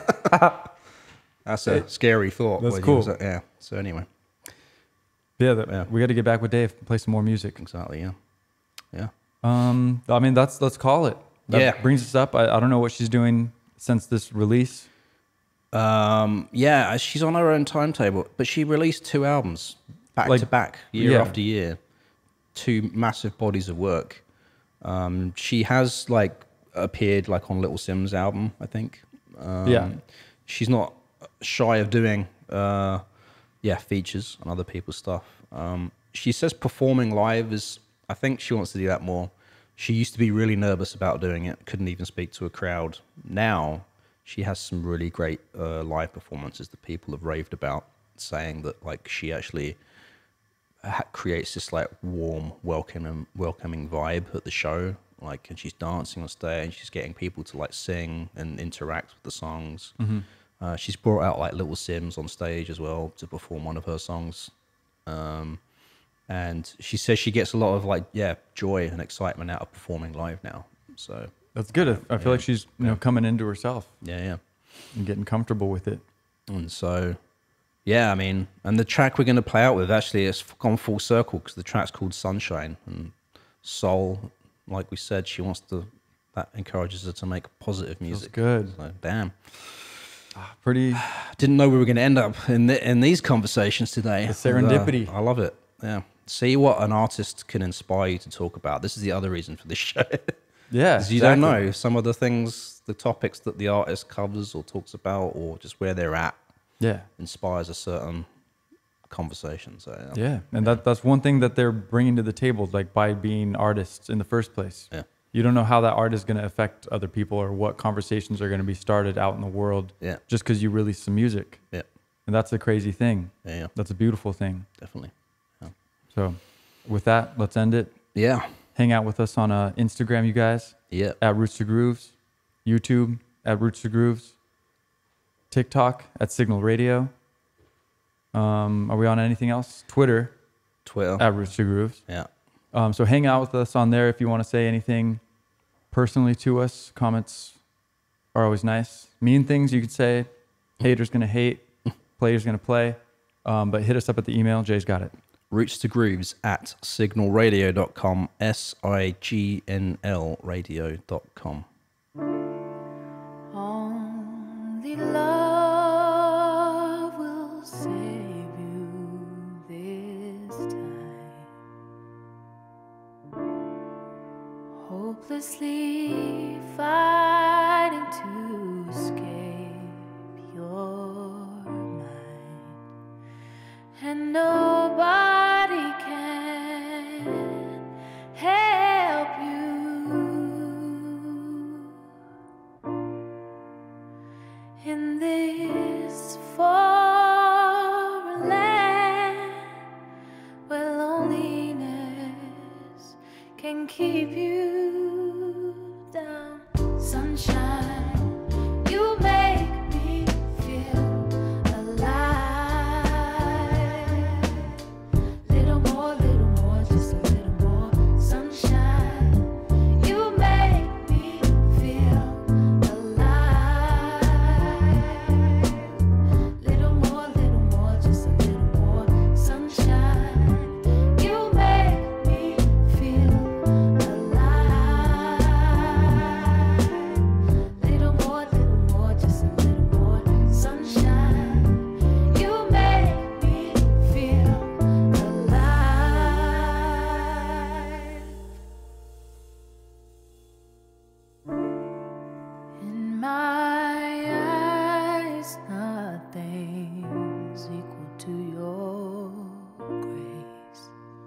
That's a scary thought. That's when he cool. was, uh, yeah, so anyway, Yeah, that, Yeah. we got to get back with Dave and play some more music. exactly, yeah. Yeah. Um, I mean, that's let's call it. That Yeah. brings us up. I, I don't know what she's doing since this release. Um, yeah, she's on her own timetable, but she released two albums back Like, to back, year yeah. after year, two massive bodies of work. Um, she has like appeared like on Little Sim's album, I think. Um, Yeah. she's not shy of doing, uh, yeah, features on other people's stuff. Um, she says performing live is, I think she wants to do that more. She used to be really nervous about doing it, couldn't even speak to a crowd. Now she has some really great uh, live performances that people have raved about, saying that like she actually ha- creates this like warm, welcoming, welcoming vibe at the show. Like, and she's dancing on stage, she's getting people to like sing and interact with the songs. Mm-hmm. Uh, she's brought out like Little Sims on stage as well to perform one of her songs. Um, And she says she gets a lot of like, yeah, joy and excitement out of performing live now. So that's good. I feel yeah. like she's, you know, coming into herself. Yeah, yeah. And getting comfortable with it. And so, yeah, I mean, and the track we're going to play out with, actually, it's gone full circle because the track's called Sunshine. And Sol, like we said, she wants to, that encourages her to make positive music. That's good. So, damn. Ah, pretty. Didn't know we were going to end up in the, in these conversations today. The serendipity. Uh, I love it. Yeah. See what an artist can inspire you to talk about. This is the other reason for this show. Yeah. Because you exactly. don't know some of the things, the topics that the artist covers or talks about, or just where they're at. Yeah. Inspires a certain conversation. So yeah, yeah. and that that's one thing that they're bringing to the table, like by being artists in the first place. Yeah. You don't know how that art is going to affect other people or what conversations are going to be started out in the world. Yeah. Just because you release some music. Yeah. And that's a crazy thing. Yeah. yeah. That's a beautiful thing. Definitely. Yeah. So, with that, let's end it. Yeah. Hang out with us on uh, Instagram, you guys. Yeah. At Roots to Grooves. YouTube at Roots to Grooves. TikTok at Signal Radio. Um, are we on anything else? Twitter. Twitter. At Roots to Grooves. Yeah. Um, so hang out with us on there if you want to say anything personally to us. Comments are always nice. Mean things you could say. Haters gonna hate. Players gonna play. Um, but hit us up at the email. Jay's got it. Roots to Grooves at signal radio dot com. S I G N L radio dot com. Only love will save you this time. Hopelessly fighting to escape your mind, and nobody can help you. In this foreign land where loneliness can keep you down. Sunshine, you make me feel alive. Little more, little more, just a little more. Sunshine, you make me feel little more, little more, just a little more. Sunshine, you make me feel alive. Little more, little more, just a little more. Sunshine, you make me feel alive. In my eyes, nothing's equal to your grace.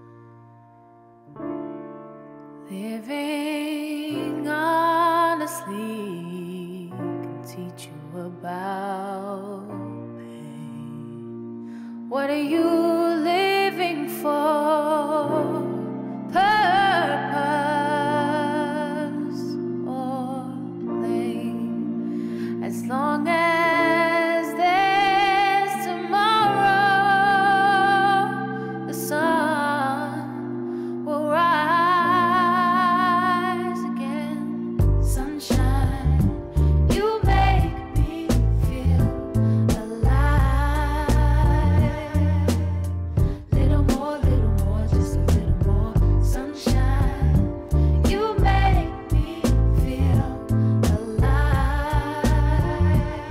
Living honestly can teach you about pain. What are you living for? Purpose or blame? As long as there's tomorrow, the sun will rise again. Sunshine, you make me feel alive. Little more, little more, just a little more. Sunshine, you make me feel alive.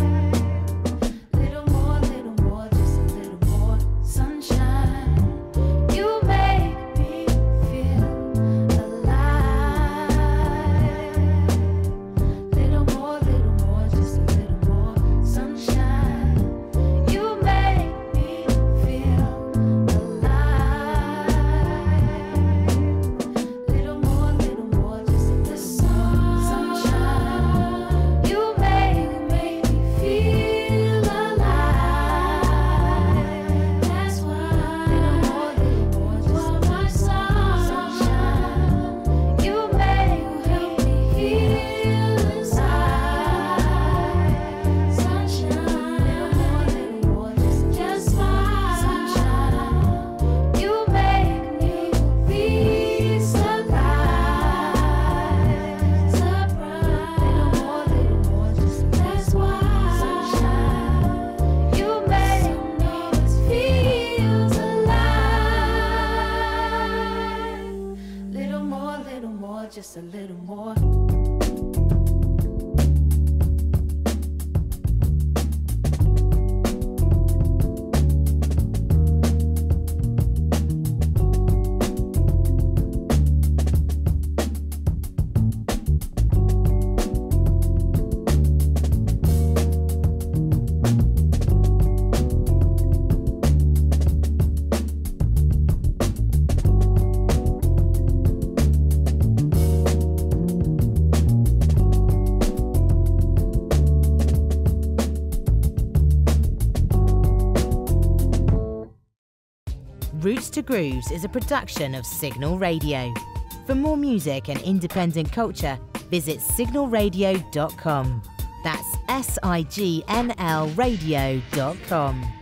Roots to Grooves is a production of Signal Radio. For more music and independent culture, visit signal radio dot com. That's S I G N L radio dot com.